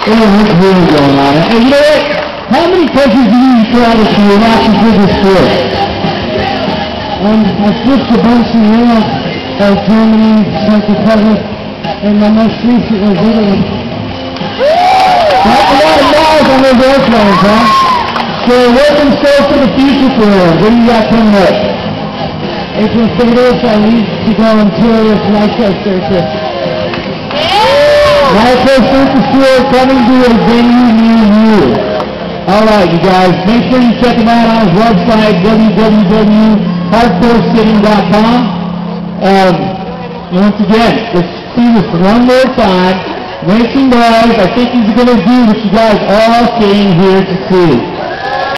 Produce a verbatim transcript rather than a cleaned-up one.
what's really going on? And you know what? How many countries do you travel to and actually do this sport? Um, I switched a bunch in Europe, uh, Germany, Czech Republic, and my most recent was Italy. That's a lot of miles on those airplanes, huh? So what's in store for the future for you? What do you got coming up? April thirtieth, I leave to go on tour with Lycra Circus. Lycra Circus Tour coming to a venue near you. Alright, you guys, make sure you check him out on his website, w w w dot hardcore skating dot com. Um, once again, let's see this one more time. Make some noise. I think he's going to do what you guys all came here to see.